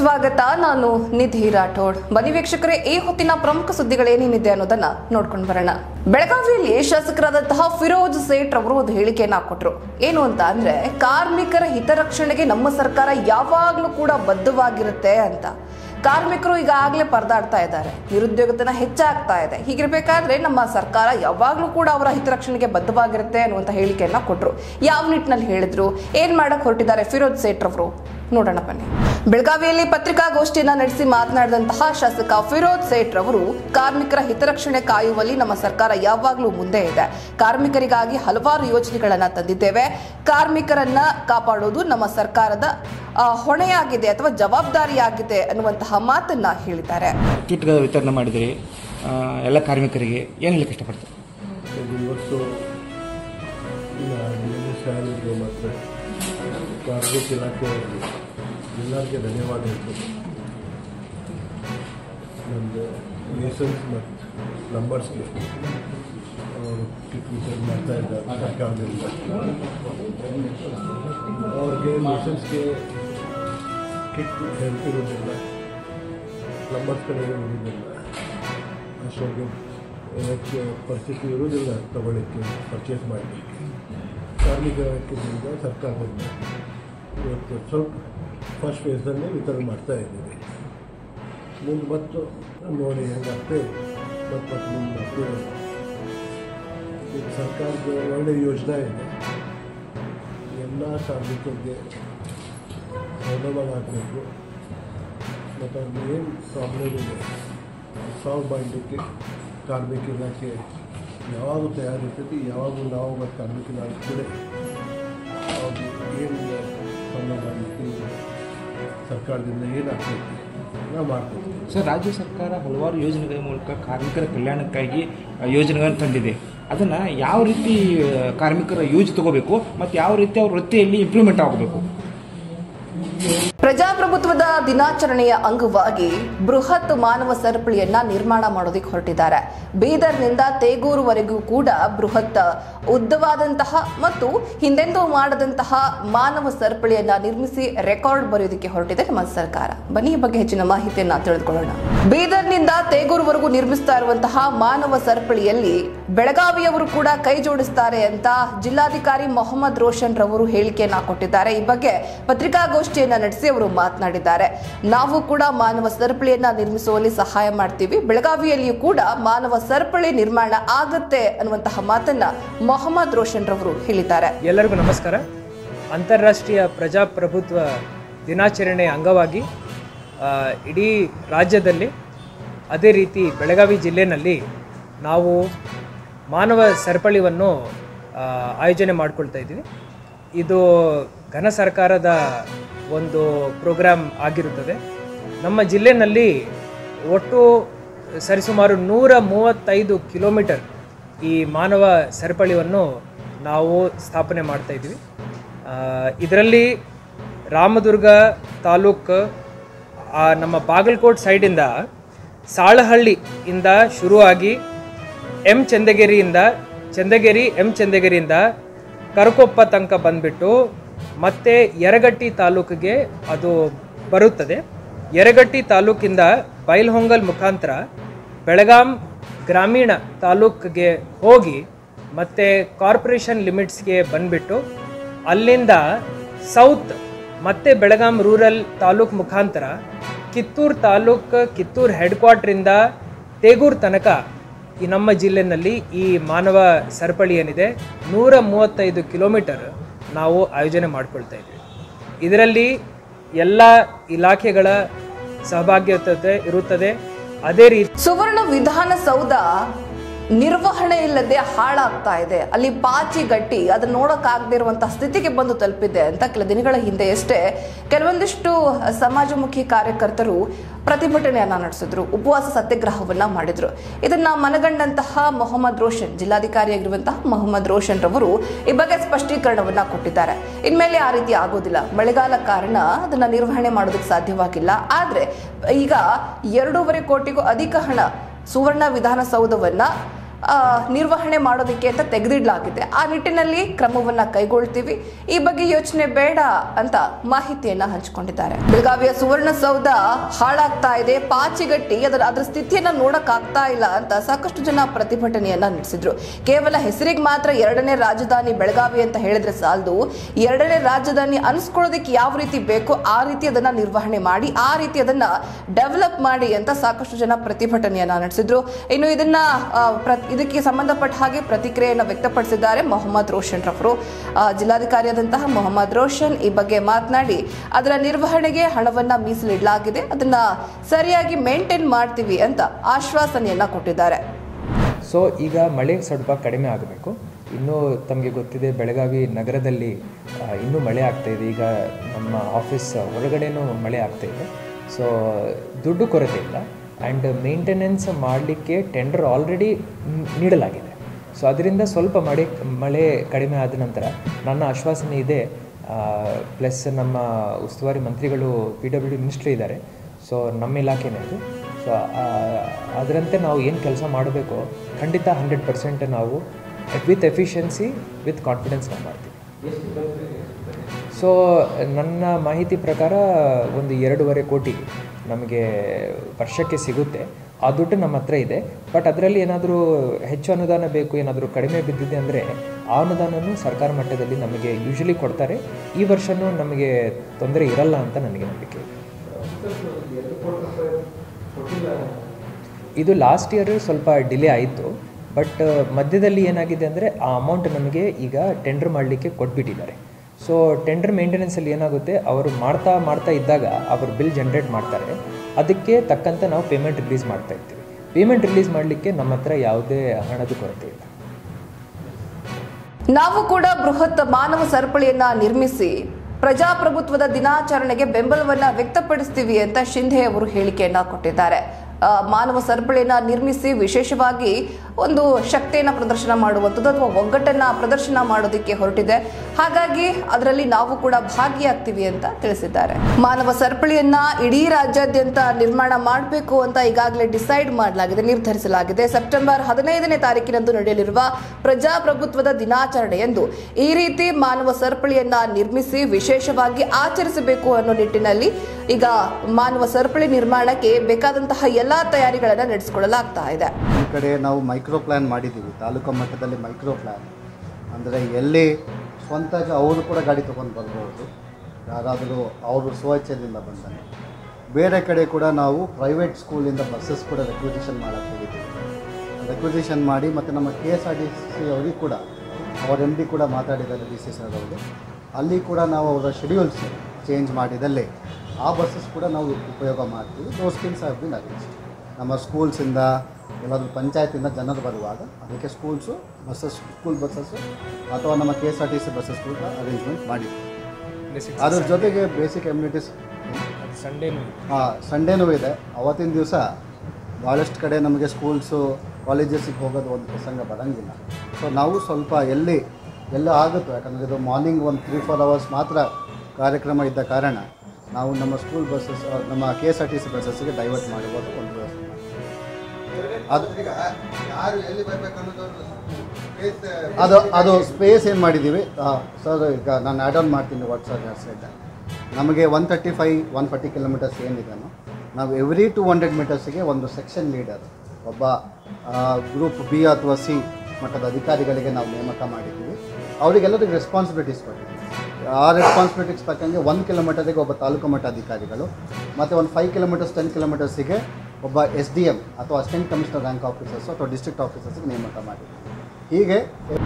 ಸ್ವಾಗತ. ನಾನು ನಿಧಿ ರಾಠೋಡ್. ಬನ್ನಿ ವೀಕ್ಷಕರೇ, ಈ ಹೊತ್ತಿನ ಪ್ರಮುಖ ಸುದ್ದಿಗಳೇನೇನಿದೆ ಅನ್ನೋದನ್ನ ನೋಡ್ಕೊಂಡು ಬರೋಣ. ಬೆಳಗಾವಿಯಲ್ಲಿ ಶಾಸಕರಾದಂತಹ ಫಿರೋಜ್ ಸೇಠ್ ಅವರು ಒಂದು ಹೇಳಿಕೆಯನ್ನ ಕೊಟ್ಟರು. ಏನು ಅಂತ ಅಂದ್ರೆ, ಕಾರ್ಮಿಕರ ಹಿತರಕ್ಷಣೆಗೆ ನಮ್ಮ ಸರ್ಕಾರ ಯಾವಾಗ್ಲೂ ಕೂಡ ಬದ್ಧವಾಗಿರುತ್ತೆ ಅಂತ. ಕಾರ್ಮಿಕರು ಈಗಾಗಲೇ ಪರದಾಡ್ತಾ ಇದ್ದಾರೆ, ನಿರುದ್ಯೋಗತನ ಹೆಚ್ಚಾಗ್ತಾ ಇದೆ. ಹೀಗಿರ್ಬೇಕಾದ್ರೆ ನಮ್ಮ ಸರ್ಕಾರ ಯಾವಾಗ್ಲೂ ಕೂಡ ಅವರ ಹಿತರಕ್ಷಣೆಗೆ ಬದ್ಧವಾಗಿರುತ್ತೆ ಅನ್ನುವಂತ ಹೇಳಿಕೆಯನ್ನ ಕೊಟ್ಟರು. ಯಾವ ನಿಟ್ಟಿನಲ್ಲಿ ಹೇಳಿದ್ರು, ಏನ್ ಮಾಡಕ್ ಹೊರಟಿದ್ದಾರೆ ಫಿರೋಜ್ ಸೇಠ್ ಅವರು, ನೋಡೋಣ ಬನ್ನಿ. ಬೆಳಗಾವಿಯಲ್ಲಿ ಪತ್ರಿಕಾಗೋಷ್ಠಿಯನ್ನ ನಡೆಸಿ ಮಾತನಾಡಿದಂತಹ ಶಾಸಕ ಫಿರೋಜ್ ಸೇಠ್ ಅವರು, ಕಾರ್ಮಿಕರ ಹಿತರಕ್ಷಣೆ ಕಾಯುವಲ್ಲಿ ನಮ್ಮ ಸರ್ಕಾರ ಯಾವಾಗಲೂ ಮುಂದೆ ಇದೆ. ಕಾರ್ಮಿಕರಿಗಾಗಿ ಹಲವಾರು ಯೋಜನೆಗಳನ್ನ ತಂದಿದ್ದೇವೆ. ಕಾರ್ಮಿಕರನ್ನ ಕಾಪಾಡುವುದು ನಮ್ಮ ಸರ್ಕಾರದ ಹೊಣೆಯಾಗಿದೆ ಅಥವಾ ಜವಾಬ್ದಾರಿಯಾಗಿದೆ ಅನ್ನುವಂತಹ ಮಾತನ್ನ ಹೇಳಿದ್ದಾರೆ. ಕಿಟ್ಗಳ ವಿತರಣೆ ಮಾಡಿದ್ರಿ ಎಲ್ಲ ಕಾರ್ಮಿಕರಿಗೆ, ಏನು ಹೇಳಕ್ಕೆ ಇಷ್ಟಪಡ್ತಾರೆ? ಇವತ್ತು ಮಾತ್ರ ಕಾರ್ಮಿಕ ಇಲಾಖೆ ಎಲ್ಲರಿಗೆ ಧನ್ಯವಾದ ಹೇಳ್ತೀನಿ. ನಮ್ಮದು ನೇಷನ್ಸ್ ಮತ್ತು ನಂಬರ್ಸ್ಗೆ ಅವರು ಕಿಟ್ ವಿತರಣೆ ಮಾಡ್ತಾ ಇದ್ದಾರೆ ಸರ್ಕಾರದಿಂದ. ಅವ್ರಿಗೆ ನೇಷನ್ಸ್ಗೆ ಕಿಟ್ ಹೆಲ್ಪ್ ಇರೋದಿಲ್ಲ, ನಂಬರ್ಸ್ ಕಡೆ ಇರೋದಿಲ್ಲ, ಅಷ್ಟೊಂದು ಇದಕ್ಕೆ ಪರಿಸ್ಥಿತಿ ಇರೋದಿಲ್ಲ ತಗೊಳ್ಳಿಕ್ಕೆ, ಪರ್ಚೇಸ್ ಮಾಡಲಿಕ್ಕೆ. ಕಾರ್ಮಿಕ ಇಲಾಖೆಯಿಂದ ಸರ್ಕಾರದಿಂದ ಇವತ್ತು ಸ್ವಲ್ಪ ಫಸ್ಟ್ ಫೇಸಲ್ಲೇ ವಿತರಣೆ ಮಾಡ್ತಾ ಇದ್ದೀವಿ. ಮುಂದೆ ಮತ್ತು ನೋಡಿ ಹೆಂಗಾಗ್ತೇವೆ ಮತ್ತು ಮುಂದೆ ಮಾಡ್ತೇವೆ. ಇದು ಸರ್ಕಾರದ ಒಳ್ಳೆಯ ಯೋಜನೆ ಇದೆ. ಎಲ್ಲ ಕಾರ್ಮಿಕರಿಗೆ ಸೌಲಭ್ಯವಾಗಬೇಕು ಮತ್ತು ಅಲ್ಲಿ ಏನು ಪ್ರಾಬ್ಲಮ್ ಇದೆ ಸಾಲ್ವ್ ಮಾಡಲಿಕ್ಕೆ ಕಾರ್ಮಿಕ ಇಲಾಖೆ ಯಾವಾಗೂ ತಯಾರಿರ್ತೈತಿ. ಯಾವಾಗೂ ನಾವು ಮತ್ತು ಕಾರ್ಮಿಕ ಇಲಾಖೆ ಕೂಡ ಅವ್ರು ಏನು ಸೌಲಭ್ಯ ಮಾಡಲಿಕ್ಕೆ ಸರ್ಕಾರದಿಂದ ಏನಾಗ್ತೈತಿ ನಾವು ಮಾಡ್ತೀವಿ. ಸರ್, ರಾಜ್ಯ ಸರ್ಕಾರ ಹಲವಾರು ಯೋಜನೆಗಳ ಮೂಲಕ ಕಾರ್ಮಿಕರ ಕಲ್ಯಾಣಕ್ಕಾಗಿ ಯೋಜನೆಗಳನ್ನು ತಂದಿದೆ. ಅದನ್ನು ಯಾವ ರೀತಿ ಕಾರ್ಮಿಕರ ಯೂಸ್ ತಗೋಬೇಕು ಮತ್ತು ಯಾವ ರೀತಿ ಅವ್ರ ವೃತ್ತಿಯಲ್ಲಿ ಇಂಪ್ಲಿಮೆಂಟ್ ಆಗಬೇಕು? ಪ್ರಜಾಪ್ರಭುತ್ವದ ದಿನಾಚರಣೆಯ ಅಂಗವಾಗಿ ಬೃಹತ್ ಮಾನವ ಸರಪಳಿಯನ್ನ ನಿರ್ಮಾಣ ಮಾಡೋದಕ್ಕೆ ಹೊರಟಿದ್ದಾರೆ. ಬೀದರ್ನಿಂದ ತೇಗೂರುವರೆಗೂ ಕೂಡ ಬೃಹತ್ ಉದ್ದವಾದಂತಹ ಮತ್ತು ಹಿಂದೆಂದೂ ಮಾಡದಂತಹ ಮಾನವ ಸರಪಳಿಯನ್ನ ನಿರ್ಮಿಸಿ ರೆಕಾರ್ಡ್ ಬರೆಯೋದಕ್ಕೆ ಹೊರಟಿದೆ ನಮ್ಮ ಸರ್ಕಾರ. ಬನ್ನಿ, ಈ ಬಗ್ಗೆ ಹೆಚ್ಚಿನ ಮಾಹಿತಿಯನ್ನ ತಿಳಿದುಕೊಳ್ಳೋಣ. ಬೀದರ್ನಿಂದ ತೇಗೂರುವರೆಗೂ ನಿರ್ಮಿಸ್ತಾ ಇರುವಂತಹ ಮಾನವ ಸರಪಳಿಯಲ್ಲಿ ಬೆಳಗಾವಿಯವರು ಕೂಡ ಕೈ ಜೋಡಿಸ್ತಾರೆ ಅಂತ ಜಿಲ್ಲಾಧಿಕಾರಿ ಮೊಹಮ್ಮದ್ ರೋಷನ್ ರವರು ಹೇಳಿಕೆಯನ್ನ ಕೊಟ್ಟಿದ್ದಾರೆ. ಈ ಬಗ್ಗೆ ಪತ್ರಿಕಾಗೋಷ್ಠಿಯನ್ನ ನಡೆಸಿ ಅವರು ಮಾತನಾಡಿದ್ದಾರೆ. ನಾವು ಕೂಡ ಮಾನವ ಸರಪಳಿಯನ್ನ ನಿರ್ಮಿಸುವಲ್ಲಿ ಸಹಾಯ ಮಾಡ್ತೀವಿ, ಬೆಳಗಾವಿಯಲ್ಲಿಯೂ ಕೂಡ ಮಾನವ ಸರಪಳಿ ನಿರ್ಮಾಣ ಆಗುತ್ತೆ ಅನ್ನುವಂತಹ ಮಾತನ್ನ ಮೊಹಮ್ಮದ್ ರೋಷನ್ ರವರು ಹೇಳಿದ್ದಾರೆ. ಎಲ್ಲರಿಗೂ ನಮಸ್ಕಾರ. ಅಂತಾರಾಷ್ಟ್ರೀಯ ಪ್ರಜಾಪ್ರಭುತ್ವ ದಿನಾಚರಣೆಯ ಅಂಗವಾಗಿ ಇಡೀ ರಾಜ್ಯದಲ್ಲಿ, ಅದೇ ರೀತಿ ಬೆಳಗಾವಿ ಜಿಲ್ಲೆಯಲ್ಲಿ ನಾವು ಮಾನವ ಸರಪಳಿಯನ್ನು ಆಯೋಜನೆ ಮಾಡಿಕೊಳ್ತಾ ಇದ್ದೀವಿ. ಇದು ಘನ ಸರ್ಕಾರದ ಒಂದು ಪ್ರೋಗ್ರಾಮ್ ಆಗಿರುತ್ತದೆ. ನಮ್ಮ ಜಿಲ್ಲೆಯಲ್ಲಿ ಒಟ್ಟು ಸರಿಸುಮಾರು 135 ಕಿಲೋಮೀಟರ್ ಈ ಮಾನವ ಸರಪಳಿಯನ್ನು ನಾವು ಸ್ಥಾಪನೆ ಮಾಡ್ತಾ ಇದ್ದೀವಿ. ಇದರಲ್ಲಿ ರಾಮದುರ್ಗ ತಾಲೂಕು, ನಮ್ಮ ಬಾಗಲಕೋಟ್ ಸೈಡಿಂದ ಸಾಳಹಳ್ಳಿಯಿಂದ ಶುರುವಾಗಿ ಚಂದಗಿರಿಯಿಂದ ಕರಕೊಪ್ಪ ತನಕ ಬಂದುಬಿಟ್ಟು ಮತ್ತು ಯರಗಟ್ಟಿ ತಾಲೂಕಿಗೆ ಅದು ಬರುತ್ತದೆ. ಯರಗಟ್ಟಿ ತಾಲೂಕಿಂದ ಬೈಲ್ಹೊಂಗಲ್ ಮುಖಾಂತರ ಬೆಳಗಾಂ ಗ್ರಾಮೀಣ ತಾಲೂಕಿಗೆ ಹೋಗಿ ಮತ್ತು ಕಾರ್ಪೊರೇಷನ್ ಲಿಮಿಟ್ಸ್ಗೆ ಬಂದುಬಿಟ್ಟು ಅಲ್ಲಿಂದ ಸೌತ್ ಮತ್ತು ಬೆಳಗಾಂ ರೂರಲ್ ತಾಲೂಕು ಮುಖಾಂತರ ಕಿತ್ತೂರು ಹೆಡ್ ಕ್ವಾರ್ಟ್ರಿಂದ ತೇಗೂರು ತನಕ ಈ ನಮ್ಮ ಜಿಲ್ಲೆಯಲ್ಲಿ ಈ ಮಾನವ ಸರಪಳಿ ಏನಿದೆ 135 ಕಿಲೋಮೀಟರ್ ನಾವು ಆಯೋಜನೆ ಮಾಡಿಕೊಳ್ತಾ ಇದ್ದೀವಿ. ಇದರಲ್ಲಿ ಎಲ್ಲ ಇಲಾಖೆಗಳ ಸಹಭಾಗಿತ್ವ ಇರುತ್ತದೆ. ಅದೇ ರೀತಿ ಸುವರ್ಣ ವಿಧಾನಸೌಧ ನಿರ್ವಹಣೆ ಇಲ್ಲದೆ ಹಾಳಾಗ್ತಾ ಇದೆ, ಅಲ್ಲಿ ಪಾಚಿ ಗಟ್ಟಿ ಅದನ್ನ ನೋಡಕ್ಕಾಗದೇ ಇರುವಂತಹ ಸ್ಥಿತಿಗೆ ಬಂದು ತಲುಪಿದೆ ಅಂತ ಕೆಲ ದಿನಗಳ ಹಿಂದೆಯಷ್ಟೇ ಕೆಲವೊಂದಿಷ್ಟು ಸಮಾಜಮುಖಿ ಕಾರ್ಯಕರ್ತರು ಪ್ರತಿಭಟನೆಯನ್ನ ನಡೆಸಿದ್ರು, ಉಪವಾಸ ಸತ್ಯಾಗ್ರಹವನ್ನ ಮಾಡಿದ್ರು. ಇದನ್ನ ಮನಗಂಡಂತಹ ಮೊಹಮ್ಮದ್ ರೋಷನ್, ಜಿಲ್ಲಾಧಿಕಾರಿಯಾಗಿರುವಂತಹ ಮೊಹಮ್ಮದ್ ರೋಷನ್ ರವರು ಈ ಬಗ್ಗೆ ಸ್ಪಷ್ಟೀಕರಣವನ್ನ ಕೊಟ್ಟಿದ್ದಾರೆ. ಇನ್ಮೇಲೆ ಆ ರೀತಿ ಆಗೋದಿಲ್ಲ, ಮಳೆಗಾಲ ಕಾರಣ ಅದನ್ನ ನಿರ್ವಹಣೆ ಮಾಡೋದಕ್ಕೆ ಸಾಧ್ಯವಾಗಿಲ್ಲ. ಆದ್ರೆ ಈಗ 2.5 ಕೋಟಿಗೂ ಅಧಿಕ ಹಣ ಸುವರ್ಣ ವಿಧಾನಸೌಧವನ್ನ ನಿರ್ವಹಣೆ ಮಾಡೋದಕ್ಕೆ ಅಂತ ತೆಗೆದಿಡಲಾಗಿದೆ. ಆ ನಿಟ್ಟಿನಲ್ಲಿ ಕ್ರಮವನ್ನ ಕೈಗೊಳ್ತೀವಿ, ಈ ಬಗ್ಗೆ ಯೋಚನೆ ಬೇಡ ಅಂತ ಮಾಹಿತಿಯನ್ನ ಹಂಚಿಕೊಂಡಿದ್ದಾರೆ. ಬೆಳಗಾವಿಯ ಸುವರ್ಣಸೌಧ ಹಾಳಾಗ್ತಾ ಇದೆ, ಪಾಚಿಗಟ್ಟಿ ಅದರ ಸ್ಥಿತಿಯನ್ನ ನೋಡಕ್ ಆಗ್ತಾ ಇಲ್ಲ ಅಂತ ಸಾಕಷ್ಟು ಜನ ಪ್ರತಿಭಟನೆಯನ್ನ ನಡೆಸಿದ್ರು. ಕೇವಲ ಹೆಸರಿಗೆ ಮಾತ್ರ 2ನೇ ರಾಜಧಾನಿ ಬೆಳಗಾವಿ ಅಂತ ಹೇಳಿದ್ರೆ ಸಾಲದು, 2ನೇ ರಾಜಧಾನಿ ಅನಿಸ್ಕೊಳ್ಳೋದಕ್ಕೆ ಯಾವ ರೀತಿ ಬೇಕೋ ಆ ರೀತಿ ಅದನ್ನ ನಿರ್ವಹಣೆ ಮಾಡಿ, ಆ ರೀತಿ ಅದನ್ನ ಡೆವಲಪ್ ಮಾಡಿ ಅಂತ ಸಾಕಷ್ಟು ಜನ ಪ್ರತಿಭಟನೆಯನ್ನ ನಡೆಸಿದ್ರು. ಇನ್ನು ಇದಕ್ಕೆ ಸಂಬಂಧಪಟ್ಟ ಹಾಗೆ ಪ್ರತಿಕ್ರಿಯೆಯನ್ನು ವ್ಯಕ್ತಪಡಿಸಿದ್ದಾರೆ ಮೊಹಮ್ಮದ್ ರೋಷನ್ ರವರು. ಜಿಲ್ಲಾಧಿಕಾರಿಯಾದಂತಹ ಮೊಹಮ್ಮದ್ ರೋಷನ್ ಈ ಬಗ್ಗೆ ಮಾತನಾಡಿ, ಅದರ ನಿರ್ವಹಣೆಗೆ ಹಣವನ್ನ ಮೀಸಲಿಡಲಾಗಿದೆ, ಅದನ್ನ ಸರಿಯಾಗಿ ಮೇಂಟೈನ್ ಮಾಡ್ತೀವಿ ಅಂತ ಆಶ್ವಾಸನೆಯನ್ನ ಕೊಟ್ಟಿದ್ದಾರೆ. ಸೊ ಈಗ ಮಳೆ ಸ್ವಲ್ಪ ಕಡಿಮೆ ಆಗಬೇಕು. ಇನ್ನೂ ತಮಗೆ ಗೊತ್ತಿದೆ, ಬೆಳಗಾವಿ ನಗರದಲ್ಲಿ ಇನ್ನೂ ಮಳೆ ಆಗ್ತಾಯಿದೆ. ಈಗ ನಮ್ಮ ಆಫೀಸ್ ಹೊರಗಡೆನೂ ಮಳೆ ಆಗ್ತಾಯಿದೆ. ಸೊ ದುಡ್ಡು ಕೊರತೆ ಇಲ್ಲ, ಆ್ಯಂಡ್ ಮೇಂಟೆನೆನ್ಸ್ ಮಾಡಲಿಕ್ಕೆ ಟೆಂಡರ್ ಆಲ್ರೆಡಿ ನೀಡಲಾಗಿದೆ. ಸೊ ಅದರಿಂದ ಸ್ವಲ್ಪ ಮಳೆ ಕಡಿಮೆ ಆದ ನಂತರ ನನ್ನ ಆಶ್ವಾಸನೆ ಇದೆ. ಪ್ಲಸ್ ನಮ್ಮ ಉಸ್ತುವಾರಿ ಮಂತ್ರಿಗಳು PWD ಮಿನಿಸ್ಟ್ರಿ ಇದ್ದಾರೆ. ಸೊ ನಮ್ಮ ಇಲಾಖೆನೇ ಅದು. ಸೊ ಅದರಂತೆ ನಾವು ಏನು ಕೆಲಸ ಮಾಡಬೇಕು ಖಂಡಿತ 100% ನಾವು ವಿತ್ ಎಫಿಷಿಯನ್ಸಿ ವಿತ್ ಕಾನ್ಫಿಡೆನ್ಸ್ ನಾವು ಮಾಡ್ತೀವಿ. ಸೊ ನನ್ನ ಮಾಹಿತಿ ಪ್ರಕಾರ ಒಂದು 2.5 ಕೋಟಿ ನಮಗೆ ವರ್ಷಕ್ಕೆ ಸಿಗುತ್ತೆ. ಆ ದುಡ್ಡು ನಮ್ಮ ಹತ್ರ ಇದೆ. ಬಟ್ ಅದರಲ್ಲಿ ಏನಾದರೂ ಹೆಚ್ಚು ಅನುದಾನ ಬೇಕು, ಏನಾದರೂ ಕಡಿಮೆ ಬಿದ್ದಿದೆ ಅಂದರೆ ಆ ಅನುದಾನನೂ ಸರ್ಕಾರ ಮಟ್ಟದಲ್ಲಿ ನಮಗೆ ಯೂಶಲಿ ಕೊಡ್ತಾರೆ. ಈ ವರ್ಷವೂ ನಮಗೆ ತೊಂದರೆ ಇರಲ್ಲ ಅಂತ ನನಗೆ ನಂಬಿಕೆ ಇದೆ. ಇದು ಲಾಸ್ಟ್ ಇಯರ್ ಸ್ವಲ್ಪ ಡಿಲೇ ಆಯಿತು. ಬಟ್ ಮಧ್ಯದಲ್ಲಿ ಏನಾಗಿದೆ ಅಂದರೆ ಆ ಅಮೌಂಟ್ ನಮಗೆ ಈಗ ಟೆಂಡರ್ ಮಾಡಲಿಕ್ಕೆ ಕೊಟ್ಬಿಟ್ಟಿದ್ದಾರೆ. ಸೊ ಟೆಂಡರ್ ಮೇಂಟೆನೆನ್ಸಲ್ಲಿ ಏನಾಗುತ್ತೆ, ಅವರು ಮಾಡ್ತಾ ಇದ್ದಾಗ ಅವರು ಬಿಲ್ ಜನ್ರೇಟ್ ಮಾಡ್ತಾರೆ. ಅದಕ್ಕೆ ತಕ್ಕಂತೆ ನಾವು ಪೇಮೆಂಟ್ ರಿಲೀಸ್ ಮಾಡ್ತಾ ಇರ್ತೀವಿ. ಪೇಮೆಂಟ್ ರಿಲೀಸ್ ಮಾಡಲಿಕ್ಕೆ ನಮ್ಮ ಹತ್ರ ಯಾವುದೇ ಹಣದ ಕೊರತೆ ಇಲ್ಲ. ನಾವು ಕೂಡ ಬೃಹತ್ ಮಾನವ ಸರಪಳಿಯನ್ನ ನಿರ್ಮಿಸಿ ಪ್ರಜಾಪ್ರಭುತ್ವದ ದಿನಾಚರಣೆಗೆ ಬೆಂಬಲವನ್ನ ವ್ಯಕ್ತಪಡಿಸ್ತೀವಿ ಅಂತ ಶಿಂಧೆ ಅವರು ಹೇಳಿಕೆಯನ್ನ ಕೊಟ್ಟಿದ್ದಾರೆ. ಮಾನವ ಸರಪಳಿಯನ್ನ ನಿರ್ಮಿಸಿ ವಿಶೇಷವಾಗಿ ಒಂದು ಶಕ್ತಿಯನ್ನ ಪ್ರದರ್ಶನ ಮಾಡುವಂಥದ್ದು ಅಥವಾ ಒಗ್ಗಟ್ಟನ್ನ ಪ್ರದರ್ಶನ ಮಾಡೋದಕ್ಕೆ ಹೊರಟಿದೆ. ಹಾಗಾಗಿ ಅದರಲ್ಲಿ ನಾವು ಕೂಡ ಭಾಗಿಯಾಗ್ತೀವಿ ಅಂತ ತಿಳಿಸಿದ್ದಾರೆ. ಮಾನವ ಸರಪಳಿಯನ್ನ ಇಡೀ ರಾಜ್ಯಾದ್ಯಂತ ನಿರ್ಮಾಣ ಮಾಡಬೇಕು ಅಂತ ಈಗಾಗಲೇ ಡಿಸೈಡ್ ಮಾಡಲಾಗಿದೆ, ನಿರ್ಧರಿಸಲಾಗಿದೆ. ಸೆಪ್ಟೆಂಬರ್ 15ನೇ ತಾರೀಕಿನಂದು ನಡೆಯಲಿರುವ ಪ್ರಜಾಪ್ರಭುತ್ವದ ದಿನಾಚರಣೆಯಂದು ಈ ರೀತಿ ಮಾನವ ಸರಪಳಿಯನ್ನ ನಿರ್ಮಿಸಿ ವಿಶೇಷವಾಗಿ ಆಚರಿಸಬೇಕು ಅನ್ನೋ ನಿಟ್ಟಿನಲ್ಲಿ ಈಗ ಮಾನವ ಸರಪಳಿ ನಿರ್ಮಾಣಕ್ಕೆ ಬೇಕಾದಂತಹ ಎಲ್ಲಾ ತಯಾರಿಗಳನ್ನು ನಡೆಸಿಕೊಳ್ಳಲಾಗ್ತಾ ಇದೆ. ಈ ಕಡೆ ನಾವು ಮೈಕ್ರೋ ಪ್ಲಾನ್ ಮಾಡಿದ್ದೀವಿ, ತಾಲೂಕು ಮಟ್ಟದಲ್ಲಿ ಮೈಕ್ರೋ ಪ್ಲಾನ್ ಅಂದರೆ ಎಲ್ಲಿ ಸ್ವಂತ ಅವರು ಕೂಡ ಗಾಡಿ ತೊಗೊಂಡು ಬರ್ಬೋದು, ಯಾರಾದರೂ ಅವರು ಸ್ವಚ್ಛದಿಂದ ಬಂದರೆ. ಬೇರೆ ಕಡೆ ಕೂಡ ನಾವು ಪ್ರೈವೇಟ್ ಸ್ಕೂಲಿಂದ ಬಸ್ಸಸ್ ಕೂಡ ರೆಕ್ವಿಸಿಷನ್ ಮಾಡೋಕ್ಕೆ ಹೋಗಿದ್ದೀವಿ. ರೆಕ್ವಿಸಿಷನ್ ಮಾಡಿ ಮತ್ತು ನಮ್ಮ KSRTC ಅವರಿಗೆ ಕೂಡ ಅವರ MD ಕೂಡ ಮಾತಾಡಿದ್ದಾರೆ, DC ಸರ್ ಅವರು. ಅಲ್ಲಿ ಕೂಡ ನಾವು ಅವರ ಶೆಡ್ಯೂಲ್ಸ್ ಚೇಂಜ್ ಮಾಡಿದಲ್ಲಿ ಆ ಬಸ್ಸಸ್ ಕೂಡ ನಾವು ಉಪಯೋಗ ಮಾಡ್ತೀವಿ. Those things have been arrange. ನಮ್ಮ ಸ್ಕೂಲ್ಸಿಂದ ಎಲ್ಲಾದರೂ ಪಂಚಾಯತಿಂದ ಜನರು ಬರುವಾಗ ಅದಕ್ಕೆ ಸ್ಕೂಲ್ ಬಸ್ಸಸ್ಸು ಅಥವಾ ನಮ್ಮ KSRTC ಬಸ್ಸಸ್ ಕೂಡ ಅರೇಂಜ್ಮೆಂಟ್ ಮಾಡಿದ್ದೀವಿ. ಅದ್ರ ಜೊತೆಗೆ ಬೇಸಿಕ್ ಎಮ್ಯುನಿಟೀಸ್ ಸಂಡೇನೂ ಇದೆ. ಅವತ್ತಿನ ದಿವಸ ಭಾಳಷ್ಟು ಕಡೆ ನಮಗೆ ಸ್ಕೂಲ್ಸು ಕಾಲೇಜಸ್ಸಿಗೆ ಹೋಗೋದು ಒಂದು ಪ್ರಸಂಗ ಬರೋಂಗಿಲ್ಲ. ಸೊ ನಾವು ಸ್ವಲ್ಪ ಎಲ್ಲ ಆಗುತ್ತೋ, ಯಾಕಂದರೆ ಇದು ಮಾರ್ನಿಂಗ್ ಒಂದು 3-4 ಅವರ್ಸ್ ಮಾತ್ರ ಕಾರ್ಯಕ್ರಮ ಇದ್ದ ಕಾರಣ ನಾವು ನಮ್ಮ ಸ್ಕೂಲ್ ಬಸ್ಸಸ್ ನಮ್ಮ KSRTC ಬಸ್ಸಸ್ಸಿಗೆ ಡೈವರ್ಟ್ ಮಾಡುವಾಗ ಒಂದು ವ್ಯವಸ್ಥೆ ಅದು ಸ್ಪೇಸ್ ಏನು ಮಾಡಿದ್ದೀವಿ ಸರ್. ಈಗ ನಾನು ಆ್ಯಡ್ ಆನ್ ಮಾಡ್ತೀನಿ ವಾಟ್ಸಪ್ ಸೈಡ್. ನಮಗೆ 135-140 ಕಿಲೋಮೀಟರ್ಸ್ ಏನಿದೆನೋ ನಾವು ಎವ್ರಿ 200 ಮೀಟರ್ಸಿಗೆ ಒಂದು ಸೆಕ್ಷನ್ ಲೀಡರ್, ಒಬ್ಬ ಗ್ರೂಪ್ B ಅಥವಾ C ಮಟ್ಟದ ಅಧಿಕಾರಿಗಳಿಗೆ ನಾವು ನೇಮಕ ಮಾಡಿದ್ದೀವಿ. ಅವರಿಗೆಲ್ಲರಿಗೂ ರೆಸ್ಪಾನ್ಸಿಬಿಲಿಟೀಸ್ ಕೊಟ್ಟಿದ್ದೀವಿ. ಆ ರೆಸ್ಪಾನ್ಸಿಬಿಲಿಟೀಸ್ ತಕ್ಕಂಗೆ 1 ಕಿಲೋಮೀಟರಿಗೆ ಒಬ್ಬ ತಾಲೂಕು ಮಟ್ಟ ಅಧಿಕಾರಿಗಳು ಮತ್ತು ಒಂದು 5 ಕಿಲೋಮೀಟರ್ಸ್ 10 ಕಿಲೋಮೀಟರ್ಸಿಗೆ ಒಬ್ಬ SDM ಅಥವಾ ಅಸಿಸ್ಟೆಂಟ್ ಕಮಿಷನರ್ ರ್ಯಾಂಕ್ ಆಫೀಸರ್ಸು ಅಥವಾ ಡಿಸ್ಟ್ರಿಕ್ಟ್ ಆಫೀಸರ್ಸ್ಗೆ ನೇಮಕ ಮಾಡಿದ್ದೀವಿ. ಹೀಗೆ